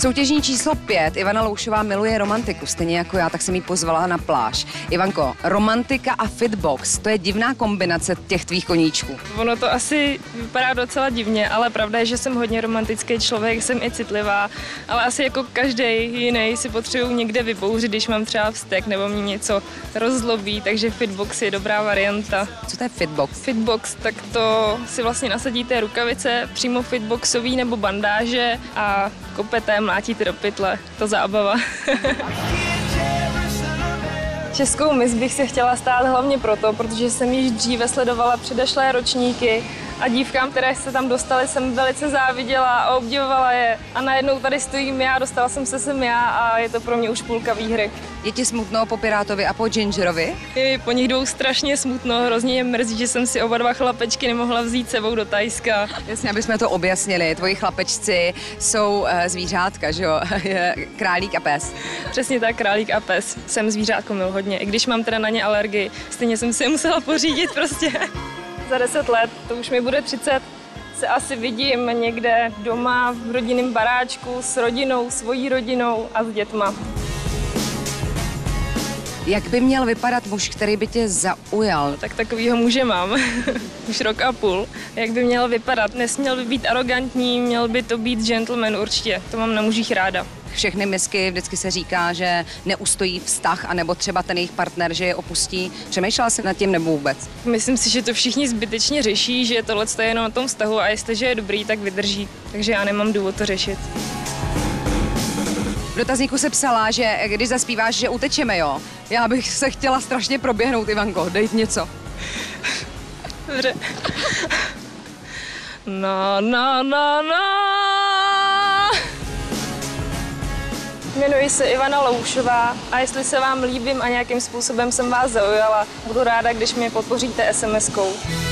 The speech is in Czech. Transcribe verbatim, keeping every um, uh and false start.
Soutěžní číslo pět. Ivana Loušová miluje romantiku, stejně jako já, tak jsem jí pozvala na pláž. Ivanko, romantika a fitbox, to je divná kombinace těch tvých koníčků. Ono to asi vypadá docela divně, ale pravda je, že jsem hodně romantický člověk, jsem i citlivá, ale asi jako každý jiný si potřebuji někde vybouřit, když mám třeba vztek nebo mě něco rozzlobí, takže fitbox je dobrá varianta. Co to je fitbox? Fitbox, tak to si vlastně nasadíte rukavice, přímo fitboxový nebo bandáže a kopete, mlátíte do pytle, to zábava. Českou miss bych se chtěla stát hlavně proto, protože jsem již dříve sledovala předešlé ročníky a dívkám, které se tam dostaly, jsem velice záviděla a obdivovala je. A najednou tady stojím já, dostala jsem se sem já a je to pro mě už půlka výhry. Je ti smutno po Pirátovi a po Gingerovi? Je mi po nich dvou strašně smutno, hrozně je mrzí, že jsem si oba dva chlapečky nemohla vzít sebou do Thajska. Jasně, abychom to objasnili. Tvoji chlapečci jsou uh, zvířátka, že jo? Králík a pes. Přesně tak, králík a pes. Jsem zvířátko mil hodně, i když mám teda na ně alergii, stejně jsem si je musela pořídit prostě. Za deset let, to už mi bude třicet, se asi vidím někde doma v rodinném baráčku s rodinou, svojí rodinou a s dětma. Jak by měl vypadat muž, který by tě zaujal? Tak takovýho muže mám, už rok a půl. Jak by měl vypadat? Nesměl by být arrogantní, měl by to být gentleman určitě, to mám na mužích ráda. Všechny misky vždycky se říká, že neustojí vztah, anebo třeba ten jejich partner, že je opustí. Přemýšlela jsi nad tím nebo vůbec? Myslím si, že to všichni zbytečně řeší, že tohle je jenom na tom vztahu a jestliže je dobrý, tak vydrží. Takže já nemám důvod to řešit. V dotazníku se psala, že když zaspíváš, že utečeme, jo? Já bych se chtěla strašně proběhnout, Ivanko, dej něco. Dobře. Na, na, na, na. Jmenuji se Ivana Loušová a jestli se vám líbím a nějakým způsobem jsem vás zaujala, budu ráda, když mě podpoříte es em eskou.